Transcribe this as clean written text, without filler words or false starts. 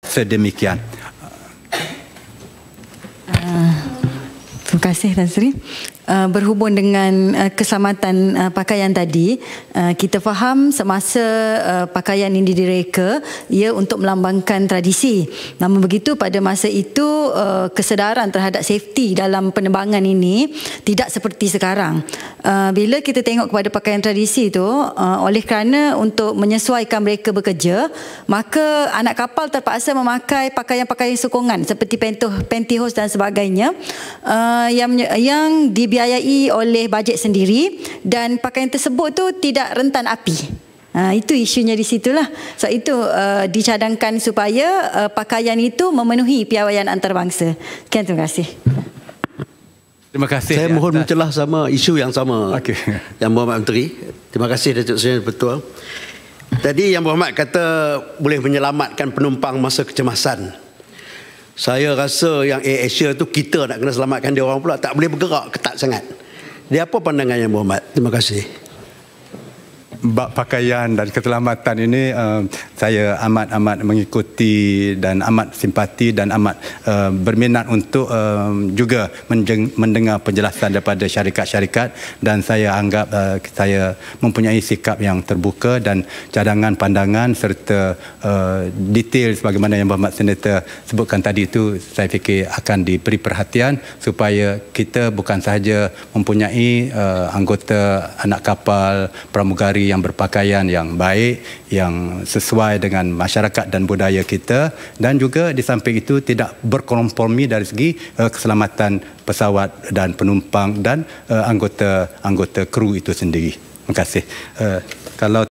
sedemikian. Terima kasih Tan Sri. Berhubung dengan keselamatan pakaian tadi, kita faham semasa pakaian ini direka, ia untuk melambangkan tradisi. Namun begitu, pada masa itu kesedaran terhadap safety dalam penerbangan ini tidak seperti sekarang. Bila kita tengok kepada pakaian tradisi itu, oleh kerana untuk menyesuaikan mereka bekerja, maka anak kapal terpaksa memakai pakaian-pakaian sokongan seperti pantyhose dan sebagainya, yang dibiayai oleh bajet sendiri, dan pakaian tersebut tu tidak rentan api. Itu isunya di situlah. Sebab itu dicadangkan supaya pakaian itu memenuhi piawaian antarabangsa. Sekian, terima kasih. Terima kasih. Saya mohon mencelah sama isu yang sama. Yang Berhormat Menteri. Terima kasih Datuk Seri Betul. Tadi Yang Berhormat kata boleh menyelamatkan penumpang masa kecemasan. Saya rasa yang Air Asia tu kita nak kena selamatkan dia orang pula, tak boleh bergerak ketat sangat. Dia apa pandangan Yang Berhormat? Terima kasih. Bab pakaian dan keselamatan ini saya amat mengikuti dan amat simpati dan amat berminat untuk juga mendengar penjelasan daripada syarikat-syarikat, dan saya anggap saya mempunyai sikap yang terbuka dan cadangan pandangan serta detail sebagaimana Yang Berhormat Senator sebutkan tadi itu saya fikir akan diberi perhatian supaya kita bukan sahaja mempunyai anggota anak kapal pramugari yang berpakaian yang baik, yang sesuai dengan masyarakat dan budaya kita, dan juga di samping itu tidak berkompromi dari segi keselamatan pesawat dan penumpang dan anggota kru itu sendiri. Terima kasih. Kalau